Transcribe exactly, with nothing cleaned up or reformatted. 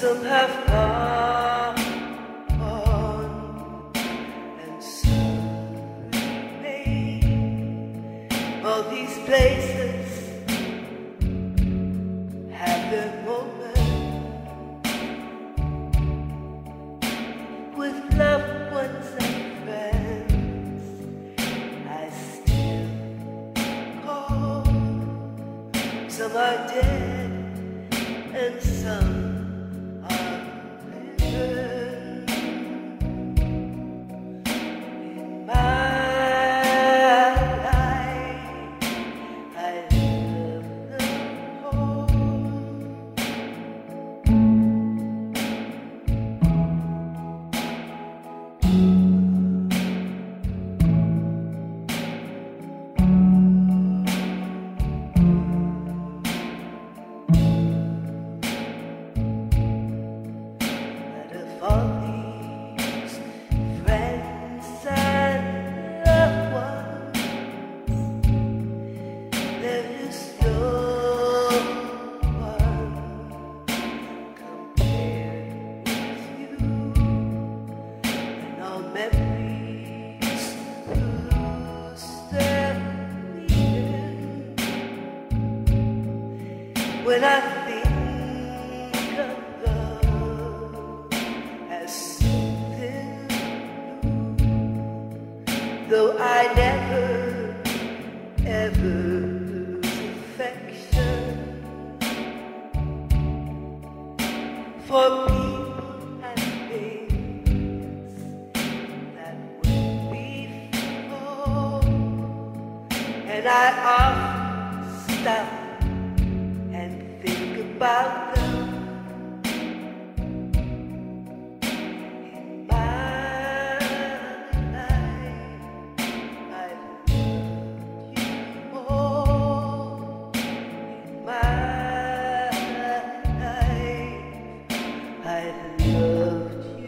Some have gone and some remain. All these places have their moment with loved ones and friends. I still call. Some are dead and some are living. In my life, I love them all. Out of all these friends and loved ones, there is no one compared with you, and all memories lose their meaning when I think of love as something new. Though I never ever lose affection for people and things that were before, and I often stop and think about them. In my life, I've loved you more. In my life, I've loved you.